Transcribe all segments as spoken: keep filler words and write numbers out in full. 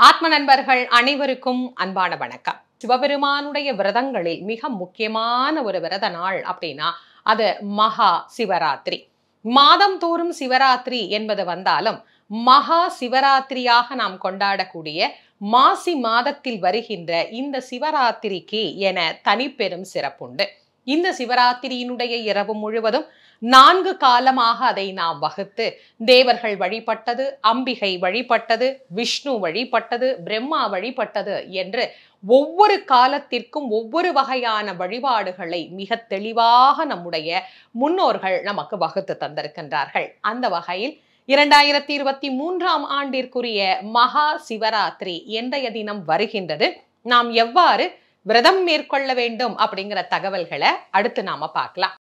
ஆத்ம நண்பர்கள் அனைவருக்கும் அன்பான வணக்கம். சிவபெருமானுடைய விரதங்களில் மிக முக்கியமான ஒரு விரத நாள் அப்படின்னா அது மகா சிவராத்திரி. மாதம் தோறும் சிவராத்திரி என்பது வந்தாலும் மகா சிவராத்திரியாக நாம் கொண்டாடக்கூடிய மாசி மாதத்தில் வருகின்ற இந்த சிவராத்திரிக்கு என தனிப்பெரும் சிறப்புண்டு. இந்த சிவராத்திரியினுடைய இரவு முழுவதும் நான்கு காலமாக அதை நாம் வகுத்து தேவர்கள் வழிபட்டது, அம்பிகை வழிபட்டது, விஷ்ணு வழிபட்டது, பிரம்மா வழிபட்டது என்று ஒவ்வொரு காலத்திற்கும் ஒவ்வொரு வகையான வழிபாடுகளை மிக தெளிவாக நம்முடைய முன்னோர்கள் நமக்கு வகுத்து தந்திருக்கின்றார்கள். அந்த வகையில் இரண்டாயிரத்தி இருபத்தி மூன்றாம் ஆண்டிற்குரிய மகா சிவராத்திரி என்றைய தினம் வருகின்றது. நாம் எவ்வாறு விரதம் மேற்கொள்ள வேண்டும் அப்படிங்கிற தகவல்களை அடுத்து நாம பார்க்கலாம்.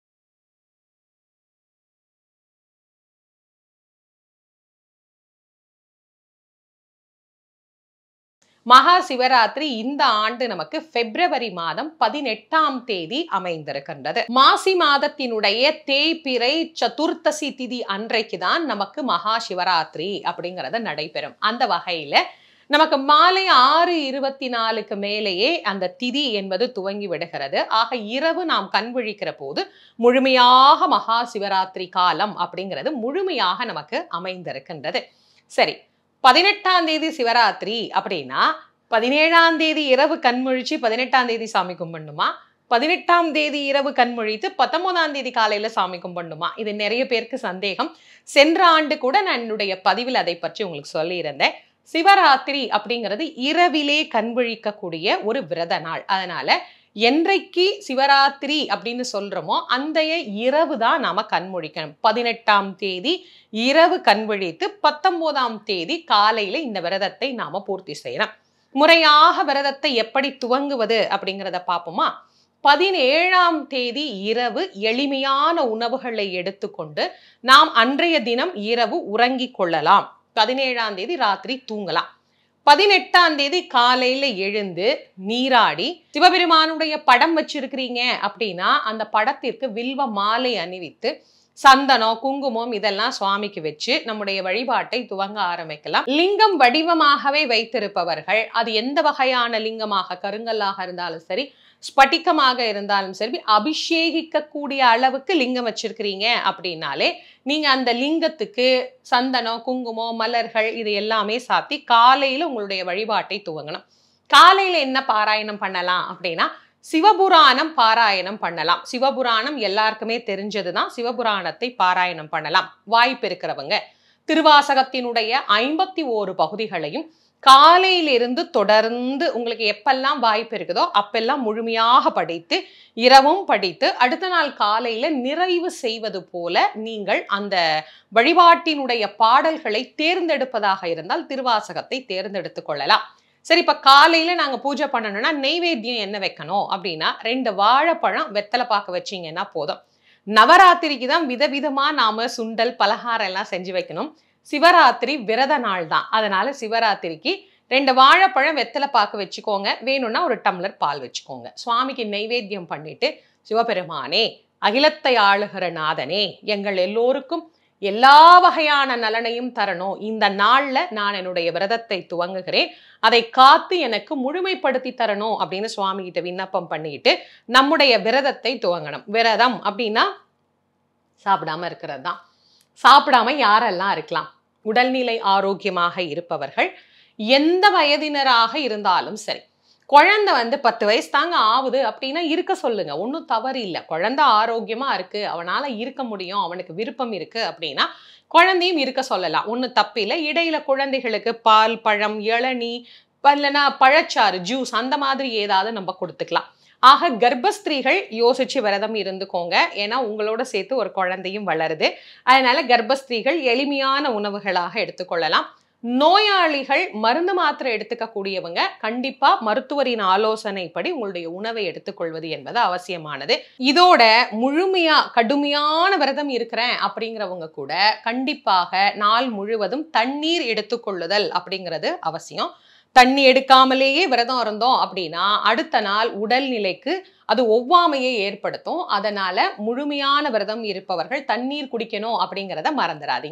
மகா சிவராத்திரி இந்த ஆண்டு நமக்கு பிப்ரவரி மாதம் பதினெட்டாம் தேதி அமைந்திருக்கின்றது. மாசி மாதத்தினுடைய தேய்பிறை சதுர்த்தசி திதி அன்றைக்கு தான் நமக்கு மகா சிவராத்திரி அப்படிங்கறது நடைபெறும். அந்த வகையில நமக்கு மாலை ஆறு இருபத்தி நாலுக்கு மேலேயே அந்த திதி என்பது துவங்கி விடுகிறது. ஆக இரவு நாம் கண் விழிக்கிற போது முழுமையாக மகா சிவராத்திரி காலம் அப்படிங்கிறது முழுமையாக நமக்கு அமைந்திருக்கின்றது. சரி, பதினெட்டாம் தேதி சிவராத்திரி அப்படின்னா பதினேழாம் தேதி இரவு கண்முழிச்சு பதினெட்டாம் தேதி சாமி கும்பிடணுமா, பதினெட்டாம் தேதி இரவு கண்முழித்து பத்தொன்பதாம் தேதி காலையில சாமி கும்பிடணுமா? இது நிறைய பேருக்கு சந்தேகம். சென்ற ஆண்டு கூட நான் என்னுடைய பதிவில் அதை பற்றி உங்களுக்கு சொல்லியிருந்தேன். சிவராத்திரி அப்படிங்கிறது இரவிலே கண்விழிக்கக்கூடிய ஒரு விரத நாள். அதனால என்றைக்கு சிவராத்திரி அப்படின்னு சொல்றோமோ அந்த இரவு தான் நாம கண்முழிக்கணும். பதினெட்டாம் தேதி இரவு கண்விழித்து பத்தொன்பதாம் தேதி காலையில இந்த விரதத்தை நாம பூர்த்தி செய்யணும். முறையாக விரதத்தை எப்படி துவங்குவது அப்படிங்கிறத பார்ப்போமா? பதினேழாம் தேதி இரவு எளிமையான உணவுகளை எடுத்துக்கொண்டு நாம் அன்றைய தினம் இரவு உறங்கிக் கொள்ளலாம். பதினேழாம் தேதி ராத்திரி தூங்கலாம். பதினெட்டாம் தேதி காலையில எழுந்து நீராடி சிவபெருமானுடைய படம் வச்சிருக்கிறீங்க அப்படின்னா அந்த படத்திற்கு வில்வ மாலை அணிவித்து சந்தனம், குங்குமம் இதெல்லாம் சுவாமிக்கு வச்சு நம்முடைய வழிபாட்டை துவங்க ஆரம்பிக்கலாம். லிங்கம் வடிவமாகவே வைத்திருப்பவர்கள், அது எந்த வகையான லிங்கமாக, கருங்கல்லாக இருந்தாலும் சரி, ஸ்பட்டிகமாக இருந்தாலும் சரி, அபிஷேகிக்க கூடிய அளவுக்கு லிங்கம் வச்சிருக்கிறீங்க அப்படின்னாலே நீங்க அந்த லிங்கத்துக்கு சந்தனம், குங்குமம், மலர்கள் இது எல்லாமே சாத்தி காலையில உங்களுடைய வழிபாட்டை துவங்கணும். காலையில என்ன பாராயணம் பண்ணலாம் அப்படின்னா சிவபுராணம் பாராயணம் பண்ணலாம். சிவபுராணம் எல்லாருக்குமே தெரிஞ்சதுதான். சிவபுராணத்தை பாராயணம் பண்ணலாம். வாய்ப்பு இருக்கிறவங்க திருவாசகத்தினுடைய ஐம்பத்தி ஓரு பகுதிகளையும் காலையிலிருந்து தொடர்ந்து உங்களுக்கு எப்பெல்லாம் வாய்ப்பு இருக்குதோ அப்பெல்லாம் முழுமையாக படித்து இரவும் படித்து அடுத்த நாள் காலையில நிறைவு செய்வது போல நீங்கள் அந்த வழிபாட்டினுடைய பாடல்களை தேர்ந்தெடுப்பதாக இருந்தால் திருவாசகத்தை தேர்ந்தெடுத்து கொள்ளலாம். சரி, இப்ப காலையில நாங்க பூஜை பண்ணணும்னா நெய்வேத்தியம் என்ன வைக்கணும் அப்படின்னா ரெண்டு வாழைப்பழம் வெத்தலை பாக்க வச்சீங்கன்னா போதும். நவராத்திரிக்கு தான் விதவிதமா நாம சுண்டல் பலகாரம் எல்லாம் செஞ்சு வைக்கணும். சிவராத்திரி விரத நாள் தான். அதனால சிவராத்திரிக்கு ரெண்டு வாழைப்பழம் வெத்தலை பாக்கு வச்சுக்கோங்க. வேணும்னா ஒரு டம்ளர் பால் வச்சுக்கோங்க. சுவாமிக்கு நெய்வேத்தியம் பண்ணிட்டு சிவபெருமானே, அகிலத்தை ஆளுகிற நாதனே, எங்கள் எல்லோருக்கும் எல்லா வகையான நலனையும் தரணும். இந்த நாள்ல நான் என்னுடைய விரதத்தை துவங்குகிறேன், அதை காத்து எனக்கு முழுமைப்படுத்தி தரணும் அப்படின்னு சுவாமி கிட்ட விண்ணப்பம் பண்ணிட்டு நம்முடைய விரதத்தை துவங்கணும். விரதம் அப்படின்னா சாப்பிடாம இருக்கிறது தான். சாப்பிடாம யாரெல்லாம் இருக்கலாம்? உடல்நிலை ஆரோக்கியமாக இருப்பவர்கள், எந்த வயதினராக இருந்தாலும் சரி. குழந்தை வந்து பத்து வயசு தாங்க ஆகுது அப்படின்னா இருக்க சொல்லுங்க, ஒன்றும் தவறு இல்லை. குழந்தை ஆரோக்கியமா இருக்கு, அவனால இருக்க முடியும், அவனுக்கு விருப்பம் இருக்கு அப்படின்னா குழந்தையும் இருக்க சொல்லலாம், ஒன்றும் தப்பில்லை. இடையில குழந்தைகளுக்கு பால், பழம், இளநீ, இல்லைன்னா பழச்சாறு, ஜூஸ் அந்த மாதிரி ஏதாவது நம்ம கொடுத்துக்கலாம். ஆக கர்ப்பஸ்திரீகள் யோசிச்சு விரதம் இருந்துக்கோங்க. ஏன்னா உங்களோட சேர்த்து ஒரு குழந்தையும் வளருது. அதனால கர்ப்பஸ்திரீகள் எளிமையான உணவுகளாக எடுத்துக்கொள்ளலாம். நோயாளிகள் மருந்து மாத்திரை எடுத்துக்க கூடியவங்க கண்டிப்பா மருத்துவரின் ஆலோசனைப்படி உங்களுடைய உணவை எடுத்துக்கொள்வது என்பது அவசியமானது. இதோட முழுமையா கடுமையான விரதம் இருக்கிறேன் அப்படிங்கிறவங்க கூட கண்டிப்பாக நாள் முழுவதும் தண்ணீர் எடுத்துக்கொள்ளுதல் அப்படிங்கிறது அவசியம். தண்ணி எடுக்காமலேயே விரதம் இருந்தோம் அப்படின்னா அடுத்த நாள் உடல்நிலைக்கு அது ஒவ்வாமையை ஏற்படுத்தும். அதனால முழுமையான விரதம் இருப்பவர்கள் தண்ணீர் குடிக்கணும் அப்படிங்கிறத மறந்துடாதீங்க.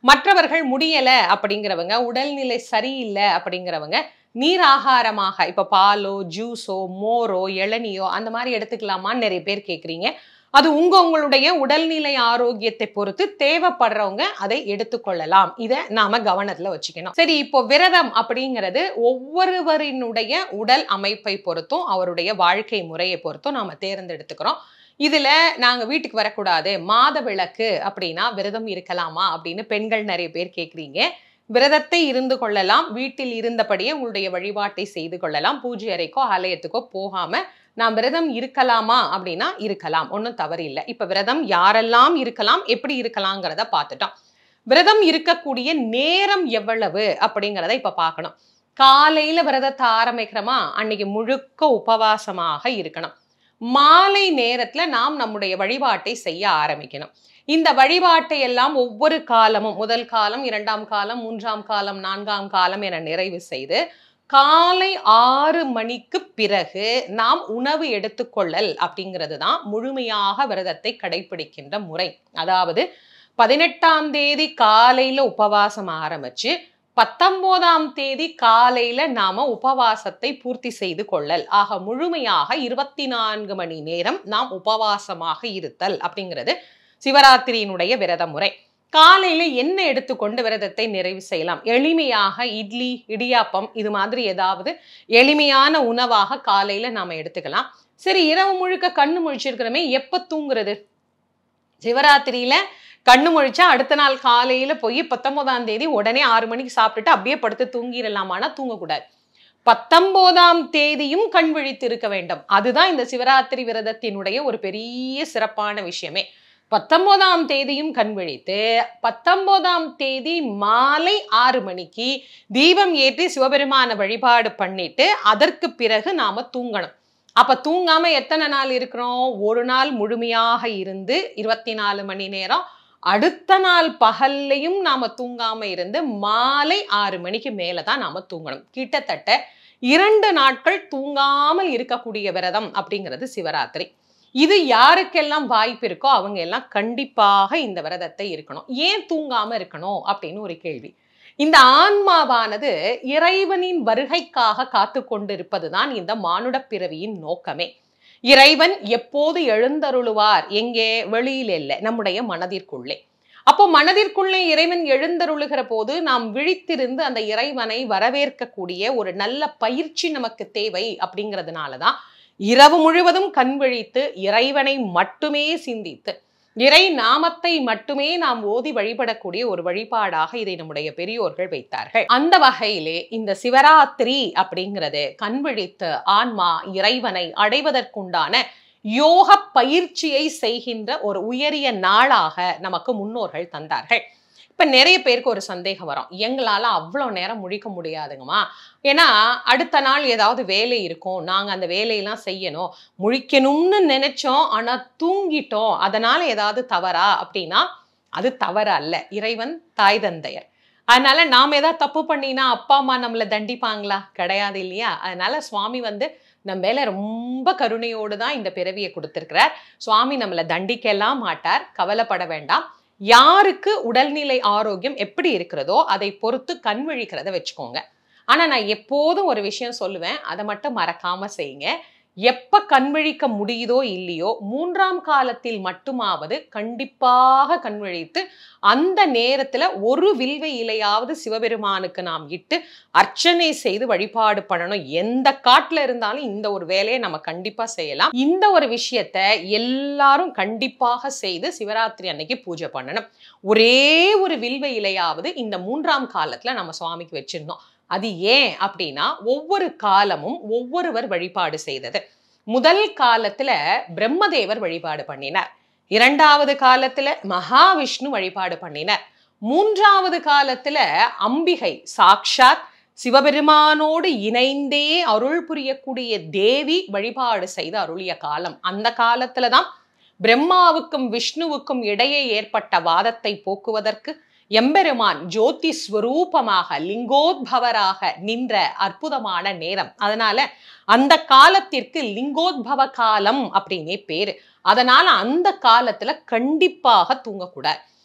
மற்றவர்கள் முடியல அப்படிங்கிறவங்க, உடல்நிலை சரியில்லை அப்படிங்கிறவங்க நீர் ஆகாரமாக இப்ப பாலோ ஜூஸோ மோரோ இளநியோ அந்த மாதிரி எடுத்துக்கலாமான்னு நிறைய பேர் கேக்குறீங்க. அது உங்க உங்களுடைய உடல்நிலை ஆரோக்கியத்தை பொறுத்து தேவைப்படுறவங்க அதை எடுத்துக்கொள்ளலாம். இதை நாம கவனத்துல வச்சுக்கணும். சரி, இப்போ விரதம் அப்படிங்கிறது ஒவ்வொருவரினுடைய உடல் அமைப்பை பொறுத்தும் அவருடைய வாழ்க்கை முறையை பொறுத்தும் நாம தேர்ந்தெடுத்துக்கிறோம். இதுல நாங்க வீட்டுக்கு வரக்கூடாது, மாத விளக்கு அப்படின்னா விரதம் இருக்கலாமா அப்படின்னு பெண்கள் நிறைய பேர் கேக்குறீங்க. விரதத்தை இருந்து கொள்ளலாம். வீட்டில் இருந்தபடியே உங்களுடைய வழிபாட்டை செய்து கொள்ளலாம். பூஜை அறைக்கோ ஆலயத்துக்கோ போகாம நாம் விரதம் இருக்கலாமா அப்படின்னா இருக்கலாம், ஒன்றும் தவறு இல்லை. இப்ப விரதம் யாரெல்லாம் இருக்கலாம், எப்படி இருக்கலாங்கிறத பார்த்துட்டோம். விரதம் இருக்கக்கூடிய நேரம் எவ்வளவு அப்படிங்கிறத இப்ப பார்க்கணும். காலையில விரதத்தை ஆரம்பிக்கிறோமா, அன்னைக்கு முழுக்க உபவாசமாக இருக்கணும். மாலை நேரத்துல நாம் நம்முடைய வழிபாட்டை செய்ய ஆரம்பிக்கணும். இந்த வழிபாட்டை எல்லாம் ஒவ்வொரு காலமும், முதல் காலம், இரண்டாம் காலம், மூன்றாம் காலம், நான்காம் காலம் என நிறைவு செய்து காலை ஆறு மணிக்கு பிறகு நாம் உணவு எடுத்துக்கொள்ளல் அப்படிங்கிறது தான் முழுமையாக விரதத்தை கடைபிடிக்கின்ற முறை. அதாவது பதினெட்டாம் தேதி காலையில உபவாசம் ஆரம்பிச்சு பத்தொன்பதாம் தேதி காலையில நாம உபவாசத்தை பூர்த்தி செய்து கொள்ளல். ஆக முழுமையாக இருபத்தி நான்கு மணி நேரம் நாம் உபவாசமாக இருத்தல் அப்படிங்கிறது சிவராத்திரியினுடைய விரத முறை. காலையில என்ன எடுத்துக்கொண்டு விரதத்தை நிறைவு செய்யலாம்? எளிமையாக இட்லி, இடியாப்பம் இது மாதிரி ஏதாவது எளிமையான உணவாக காலையில நாம எடுத்துக்கலாம். சரி, இரவு முழுக்க கண்ணு முழிச்சிருக்கிறோமே, எப்ப தூங்குறது? சிவராத்திரியில கண்ணு முழிச்சா அடுத்த நாள் காலையில போய் பத்தொன்பதாம் தேதி உடனே ஆறு மணிக்கு சாப்பிட்டுட்டு அப்படியே படுத்து தூங்கிடலாமான்னா தூங்கக்கூடாது. பத்தொன்பதாம் தேதியும் கண் விழித்து இருக்க வேண்டும். அதுதான் இந்த சிவராத்திரி விரதத்தினுடைய ஒரு பெரிய சிறப்பான விஷயமே. பத்தொன்பதாம் தேதியும் கண் விழித்து பத்தொன்பதாம் தேதி மாலை ஆறு மணிக்கு தீபம் ஏற்றி சிவபெருமான வழிபாடு பண்ணிட்டு அதற்கு பிறகு நாம தூங்கணும். அப்ப தூங்காம எத்தனை நாள் இருக்கிறோம்? ஒரு நாள் முழுமையாக இருந்து இருபத்தி நாலு மணி நேரம், அடுத்த நாள் பகல்லையும் நாம தூங்காம இருந்து மாலை ஆறு மணிக்கு மேலதான் நாம தூங்கணும். கிட்டத்தட்ட இரண்டு நாட்கள் தூங்காமல் இருக்கக்கூடிய விரதம் அப்படிங்கிறது சிவராத்திரி. இது யாருக்கெல்லாம் வாய்ப்பு இருக்கோ அவங்க எல்லாம் கண்டிப்பாக இந்த விரதத்தை இருக்கணும். ஏன் தூங்காம இருக்கணும் அப்படின்னு ஒரு கேள்வி. இந்த ஆன்மாவானது இறைவனின் வருகைக்காக காத்து கொண்டிருப்பதுதான் இந்த மானுட பிறவியின் நோக்கமே. இறைவன் எப்போது எழுந்தருளுவார்? எங்கே? வெளியில் இல்லை, நம்முடைய மனதிற்குள்ளே. அப்போ மனதிற்குள்ளே இறைவன் எழுந்தருளுகிற போது நாம் விழித்திருந்து அந்த இறைவனை வரவேற்கக்கூடிய ஒரு நல்ல பயிற்சி நமக்கு தேவை. அப்படிங்கிறதுனாலதான் இரவு முழுவதும் கண் விழித்து இறைவனை மட்டுமே சிந்தித்து இறை நாமத்தை மட்டுமே நாம் ஓதி வழிபடக்கூடிய ஒரு வழிபாடாக இதை நம்முடைய பெரியோர்கள் வைத்தார்கள். அந்த வகையிலே இந்த சிவராத்திரி அப்படிங்கிறது கண் விழித்து ஆன்மா இறைவனை அடைவதற்குண்டான யோக பயிற்சியை செய்கின்ற ஒரு உயரிய நாளாக நமக்கு முன்னோர்கள் தந்தார்கள். இப்ப நிறைய பேருக்கு ஒரு சந்தேகம் வரும், எங்களால அவ்வளவு நேரம் முழிக்க முடியாதுங்கம்மா, ஏன்னா அடுத்த நாள் ஏதாவது வேலை இருக்கும், நாங்க அந்த வேலையெல்லாம் செய்யணும், முழிக்கணும்னு நினைச்சோம் ஆனா தூங்கிட்டோம், அதனால ஏதாவது தவறா அப்படின்னா அது தவறு அல்ல. இறைவன் தாய் தந்தையர், அதனால நாம ஏதாவது தப்பு பண்ணினா அப்பா அம்மா நம்மளை தண்டிப்பாங்களா? கிடையாது இல்லையா? அதனால சுவாமி வந்து நம்ம மேல ரொம்ப கருணையோடு தான் இந்த பிறவியை கொடுத்திருக்கிறார். சுவாமி நம்மளை தண்டிக்கலாம் மாட்டார், கவலைப்பட வேண்டாம். யாருக்கு உடல்நிலை ஆரோக்கியம் எப்படி இருக்கிறதோ அதை பொறுத்து கண் விழிக்கிறத வச்சுக்கோங்க. ஆனா நான் எப்போதும் ஒரு விஷயம் சொல்லுவேன், அதை மட்டும் மறக்காம செய்யுங்க. எப்ப கண் விழிக்க முடியுதோ இல்லையோ மூன்றாம் காலத்தில் மட்டுமாவது கண்டிப்பாக கண் விழித்து அந்த நேரத்துல ஒரு வில்வ இலையாவது சிவபெருமானுக்கு நாம் இட்டு அர்ச்சனை செய்து வழிபாடு பண்ணணும். எந்த காட்டுல இருந்தாலும் இந்த ஒரு வேலையை நம்ம கண்டிப்பா செய்யலாம். இந்த ஒரு விஷயத்த எல்லாரும் கண்டிப்பாக செய்து சிவராத்திரி அன்னைக்கு பூஜை பண்ணணும். ஒரே ஒரு வில்வ இலையாவது இந்த மூன்றாம் காலத்துல நம்ம சுவாமிக்கு வச்சிருந்தோம். அது ஏன் அப்படின்னா ஒவ்வொரு காலமும் ஒவ்வொருவர் வழிபாடு செய்தது. முதல் காலத்துல பிரம்மதேவர் வழிபாடு பண்ணினார், இரண்டாவது காலத்துல மகாவிஷ்ணு வழிபாடு பண்ணினார், மூன்றாவது காலத்துல அம்பிகை சாக்ஷாத் சிவபெருமானோடு இணைந்தே அருள் புரியக்கூடிய தேவி வழிபாடு செய்து அருளிய காலம். அந்த காலத்துலதான் பிரம்மாவுக்கும் விஷ்ணுவுக்கும் இடையே ஏற்பட்ட வாதத்தை போக்குவதற்கு எம்பெருமான் ஜோதி ஸ்வரூபமாக லிங்கோத்பவராக நின்ற அற்புதமான நேரம். அதனால அந்த காலத்திற்கு லிங்கோத்பவ காலம் அப்படின்னே பேரு. அதனால அந்த காலத்துல கண்டிப்பாக தூங்கக்கூடாது.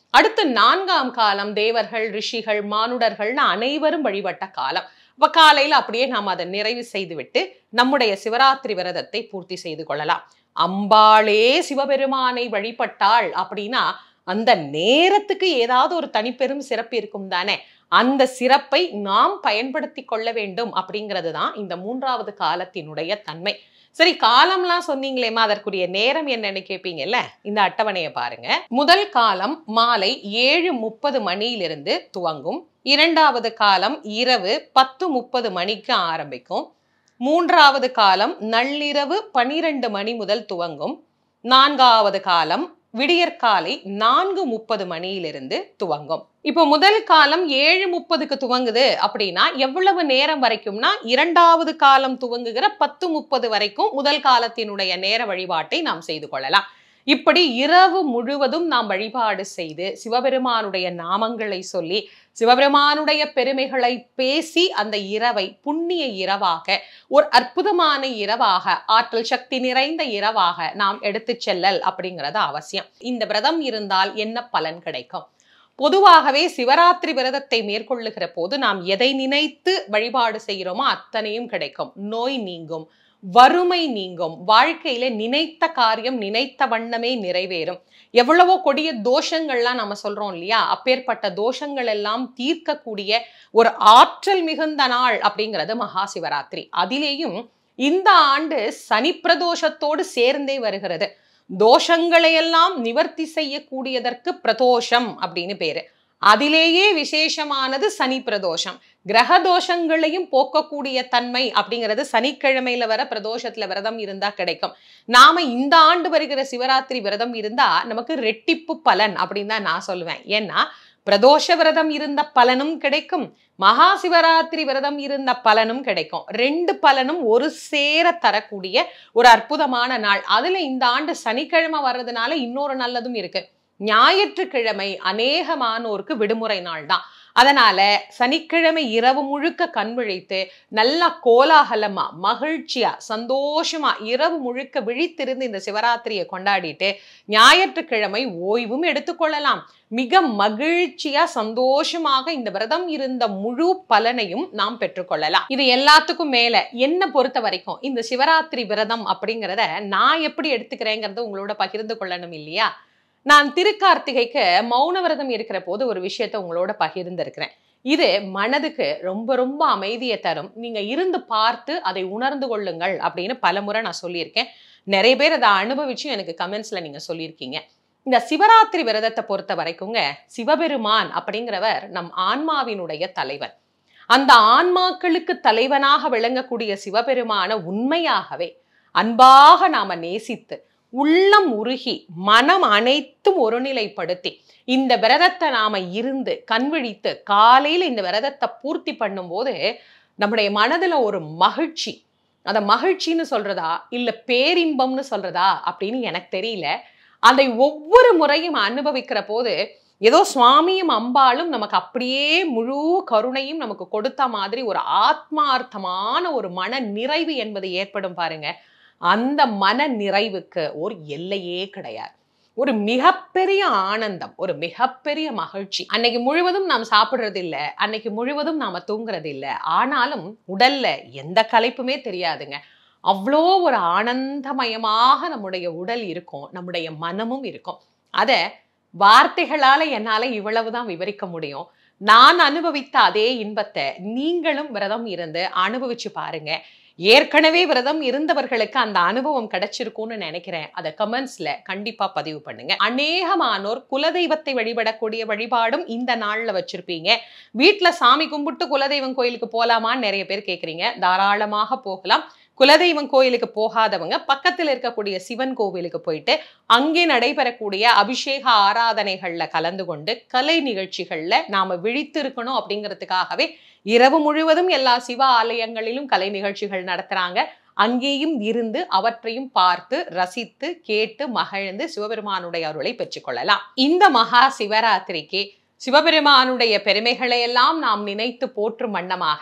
அடுத்து நான்காம் காலம் தேவர்கள், ரிஷிகள், மானுடர்கள்னு அனைவரும் வழிபட்ட காலம். இப்ப காலையில அப்படியே நாம் அதை நிறைவு செய்துவிட்டு நம்முடைய சிவராத்திரி விரதத்தை பூர்த்தி செய்து கொள்ளலாம். அம்பாளே சிவபெருமானை வழிபட்டாள் அப்படின்னா அந்த நேரத்துக்கு ஏதாவது ஒரு தனிப்பெரும் சிறப்பு இருக்கும் தானே. அந்த சிறப்பை நாம் பயன்படுத்தி கொள்ள வேண்டும் அப்படிங்கிறது தான் இந்த மூன்றாவது காலத்தினுடைய தன்மை. சரி, காலம்லாம் சொன்னீங்களேமா, அதற்குரிய நேரம் என்னன்னு கேட்பீங்கல்ல. இந்த அட்டவணையை பாருங்க. முதல் காலம் மாலை ஏழு முப்பது மணியிலிருந்து துவங்கும். இரண்டாவது காலம் இரவு பத்து முப்பது மணிக்கு ஆரம்பிக்கும். மூன்றாவது காலம் நள்ளிரவு பனிரெண்டு மணி முதல் துவங்கும். நான்காவது காலம் விடியற்காலை நான்கு முப்பது மணியிலிருந்து துவங்கும். இப்போ முதல் காலம் ஏழு முப்பதுக்கு துவங்குது அப்படின்னா எவ்வளவு நேரம் வரைக்கும்னா இரண்டாவது காலம் துவங்குகிற பத்து முப்பது வரைக்கும் முதல் காலத்தினுடைய நேர வழிபாட்டை நாம் செய்து கொள்ளலாம். இப்படி இரவு முழுவதும் நாம் வழிபாடு செய்து சிவபெருமானுடைய நாமங்களை சொல்லி சிவபெருமானுடைய பெருமைகளை பேசி அந்த இரவை புண்ணிய இரவாக, ஒரு அற்புதமான இரவாக, ஆற்றல் சக்தி நிறைந்த இரவாக நாம் எடுத்து செல்லல் அப்படிங்கிறது அவசியம். இந்த விரதம் இருந்தால் என்ன பலன் கிடைக்கும்? பொதுவாகவே சிவராத்திரி விரதத்தை மேற்கொள்ளுகிற போது நாம் எதை நினைத்து வழிபாடு செய்கிறோமோ அத்தனையும் கிடைக்கும். நோய் நீங்கும், வறுமை நீங்கும், வாழ்க்கையில நினைத்த காரியம் நினைத்த வண்ணமே நிறைவேறும். எவ்வளவோ கொடிய தோஷங்கள்லாம் நம்ம சொல்றோம் இல்லையா, அப்பேற்பட்ட தோஷங்கள் எல்லாம் தீர்க்கக்கூடிய ஒரு ஆற்றல் மிகுந்த நாள் அப்படிங்கிறது மகா சிவராத்திரி. அதிலேயும் இந்த ஆண்டு சனி பிரதோஷத்தோடு சேர்ந்தே வருகிறது. தோஷங்களையெல்லாம் நிவர்த்தி செய்யக்கூடியதற்கு பிரதோஷம் அப்படின்னு பேரு. அதிலேயே விசேஷமானது சனி பிரதோஷம். கிரக தோஷங்களையும் போக்கக்கூடிய தன்மை அப்படிங்கிறது சனிக்கிழமையில வர பிரதோஷத்துல விரதம் இருந்தா கிடைக்கும். நாம இந்த ஆண்டு வருகிற சிவராத்திரி விரதம் இருந்தா நமக்கு ரெட்டிப்பு பலன் அப்படின்னு தான் நான் சொல்லுவேன். ஏன்னா பிரதோஷ விரதம் இருந்த பலனும் கிடைக்கும், மகா சிவராத்திரி விரதம் இருந்த பலனும் கிடைக்கும். ரெண்டு பலனும் ஒரு சேர தரக்கூடிய ஒரு அற்புதமான நாள். அதுல இந்த ஆண்டு சனிக்கிழமை வர்றதுனால இன்னொரு நல்லதும் இருக்கு. ஞாயிற்றுக்கிழமை அநேகமானோருக்கு விடுமுறை நாள் தான். அதனால சனிக்கிழமை இரவு முழுக்க கண் விழித்து நல்லா கோலாகலமா மகிழ்ச்சியா சந்தோஷமா இரவு முழுக்க விழித்திருந்து இந்த சிவராத்திரியை கொண்டாடிட்டு ஞாயிற்றுக்கிழமை ஓய்வும் எடுத்துக்கொள்ளலாம். மிக மகிழ்ச்சியா சந்தோஷமாக இந்த விரதம் இருந்த முழு பலனையும் நாம் பெற்றுக்கொள்ளலாம். இது எல்லாத்துக்கும் மேல என்ன பொறுத்த வரைக்கும் இந்த சிவராத்திரி விரதம் அப்படிங்கிறத நான் எப்படி எடுத்துக்கிறேங்கிறத உங்களோட பகிர்ந்து கொள்ளணும் இல்லையா. நான் திருக்கார்த்திகைக்கு மௌன விரதம் இருக்கிற போது ஒரு விஷயத்த உங்களோட பகிர்ந்திருக்கிறேன். இது மனதுக்கு ரொம்ப ரொம்ப அமைதியை தரும். நீங்க இருந்து பார்த்து அதை உணர்ந்து கொள்ளுங்கள் அப்படின்னு பலமுறை நான் சொல்லியிருக்கேன். நிறைய பேர் அதை அனுபவிச்சும் எனக்கு கமெண்ட்ஸ்ல நீங்க சொல்லியிருக்கீங்க. இந்த சிவராத்திரி விரதத்தை பொறுத்த வரைக்குங்க, சிவபெருமான் அப்படிங்கிறவர் நம் ஆன்மாவினுடைய தலைவன். அந்த ஆன்மாக்களுக்கு தலைவனாக விளங்கக்கூடிய சிவபெருமான உண்மையாகவே அன்பாக நாம நேசித்து உள்ளம் உருகி மனம் அனைத்தும் ஒருநிலைப்படுத்தி இந்த விரதத்தை நாம இருந்து கண்விழித்து காலையில இந்த விரதத்தை பூர்த்தி பண்ணும் போது நம்முடைய மனதுல ஒரு மகிழ்ச்சி, அத மகிழ்ச்சின்னு சொல்றதா இல்ல பேரின்பம்னு சொல்றதா அப்படின்னு எனக்கு தெரியல. அதை ஒவ்வொரு முறையும் அனுபவிக்கிற போது ஏதோ சுவாமியும் அம்பாளும் நமக்கு அப்படியே முழு கருணையும் நமக்கு கொடுத்த மாதிரி ஒரு ஆத்மார்த்தமான ஒரு மன நிறைவு என்பது ஏற்படும் பாருங்க. அந்த மன நிறைவுக்கு ஒரு எல்லையே கிடையாது. ஒரு மிகப்பெரிய ஆனந்தம், ஒரு மிகப்பெரிய மகிழ்ச்சி. அன்னைக்கு முழுவதும் நாம் சாப்பிடுறது இல்லை, அன்னைக்கு முழுவதும் நாம தூங்குறது இல்லை. ஆனாலும் உடல்ல எந்த களைப்புமே தெரியாதுங்க. அவ்வளோ ஒரு ஆனந்தமயமாக நம்முடைய உடல் இருக்கும், நம்முடைய மனமும் இருக்கும். அத வார்த்தைகளால என்னால இவ்வளவுதான் விவரிக்க முடியும். நான் அனுபவித்த அதே இன்பத்தை நீங்களும் விரதம் இருந்து அனுபவிச்சு பாருங்க. ஏற்கனவே விரதம் இருந்தவர்களுக்கு அந்த அனுபவம் கிடைச்சிருக்கும்னு நினைக்கிறேன். அதை கமெண்ட்ஸ்ல கண்டிப்பா பதிவு பண்ணுங்க. அநேகமானோர் குலதெய்வத்தை வழிபடக்கூடிய வழிபாடும் இந்த நாள்ல வச்சிருப்பீங்க. வீட்டுல சாமி கும்பிட்டு குலதெய்வம் கோயிலுக்கு போலாமான்னு நிறைய பேர் கேக்குறீங்க. தாராளமாக போகலாம். குலதெய்வம் கோயிலுக்கு போகாதவங்க பக்கத்தில் இருக்கக்கூடிய சிவன் கோவிலுக்கு போயிட்டு அங்கே நடைபெறக்கூடிய அபிஷேக ஆராதனைகள்ல கலந்து கொண்டு கலை நிகழ்ச்சிகள்ல நாம விழித்து இருக்கணும் அப்படிங்கிறதுக்காகவே இரவு முழுவதும் எல்லா சிவ ஆலயங்களிலும் கலை நிகழ்ச்சிகள் நடத்துறாங்க. அங்கேயும் இருந்து அவற்றையும் பார்த்து ரசித்து கேட்டு மகிழ்ந்து சிவபெருமானுடைய அருளை பெற்றுக்கொள்ளலாம். இந்த மகா சிவராத்திரிக்கு சிவபெருமானுடைய பெருமைகளை எல்லாம் நாம் நினைத்து போற்றும் வண்ணமாக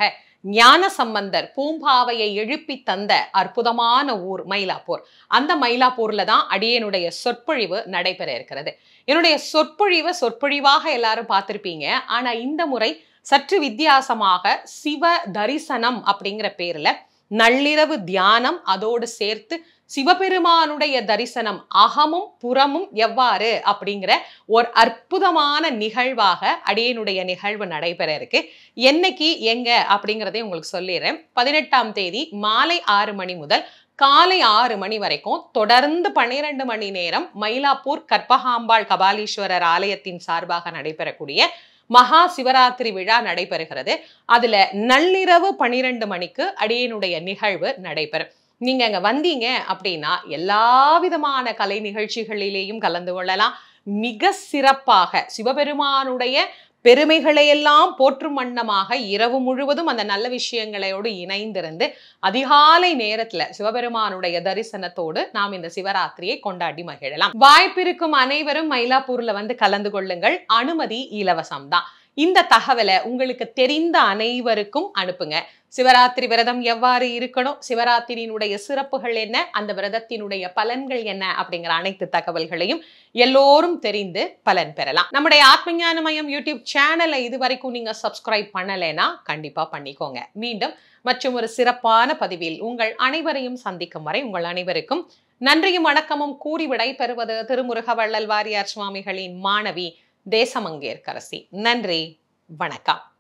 ஞான சம்பந்தர் பூம்பாவையை எழுப்பி தந்த அற்புதமான ஊர் மயிலாப்பூர். அந்த மயிலாப்பூர்ல தான் அடியனுடைய சொற்பொழிவு நடைபெற இருக்கிறது. என்னுடைய சொற்பொழிவு சொற்பொழிவாக எல்லாரும் பார்த்திருப்பீங்க. ஆனா இந்த முறை சற்று வித்தியாசமாக சிவ தரிசனம் அப்படிங்கிற பேர்ல நள்ளிரவு தியானம், அதோடு சேர்த்து சிவபெருமானுடைய தரிசனம் அகமும் புறமும் எவ்வாறு அப்படிங்கிற ஒரு அற்புதமான நிகழ்வாக அடியனுடைய நிகழ்வு நடைபெற இருக்கு. என்னைக்கு எங்க அப்படிங்கிறதை உங்களுக்கு சொல்லிடுறேன். பதினெட்டாம் தேதி மாலை ஆறு மணி முதல் காலை ஆறு மணி வரைக்கும் தொடர்ந்து பன்னிரண்டு மணி நேரம் மயிலாப்பூர் கற்பகாம்பாள் கபாலீஸ்வரர் ஆலயத்தின் சார்பாக நடைபெறக்கூடிய மகா சிவராத்திரி விழா நடைபெறுகிறது. அதுல நள்ளிரவு பன்னிரண்டு மணிக்கு அடியனுடைய நிகழ்வு நடைபெறும். நீங்க அங்க வந்தீங்க அப்படின்னா எல்லா விதமான கலை நிகழ்ச்சிகளிலேயும் கலந்து கொள்ளலாம். மிக சிறப்பாக சிவபெருமானுடைய பெருமைகளை எல்லாம் போற்றும் வண்ணமாக இரவு முழுவதும் அந்த நல்ல விஷயங்களோடு இணைந்திருந்து அதிகாலை நேரத்துல சிவபெருமானுடைய தரிசனத்தோடு நாம் இந்த சிவராத்திரியை கொண்டாடி மகிழலாம். வாய்ப்பிருக்கும் அனைவரும் மயிலாப்பூர்ல வந்து கலந்து கொள்ளுங்கள். அனுமதி இலவசம் தான். இந்த தகவலை உங்களுக்கு தெரிந்த அனைவருக்கும் அனுப்புங்க. சிவராத்திரி விரதம் எவ்வாறு இருக்கணும், சிவராத்திரியினுடைய சிறப்புகள் என்ன, அந்த விரதத்தினுடைய பலன்கள் என்ன அப்படிங்கிற அனைத்து தகவல்களையும் எல்லோரும் தெரிந்து பலன் பெறலாம். நம்முடைய ஆத்ம ஞான மையம் யூடியூப் சேனலை இதுவரைக்கும் நீங்க சப்ஸ்கிரைப் பண்ணலைன்னா கண்டிப்பா பண்ணிக்கோங்க. மீண்டும் மற்றும் ஒரு சிறப்பான பதிவில் உங்கள் அனைவரையும் சந்திக்கும் வரை உங்கள் அனைவருக்கும் நன்றியும் வணக்கமும் கூறி விடை பெறுவது திருமுருக வள்ளல் வாரியார் சுவாமிகளின் மாணவி தேசமங்கேற்கரசி. நன்றி, வணக்கம்.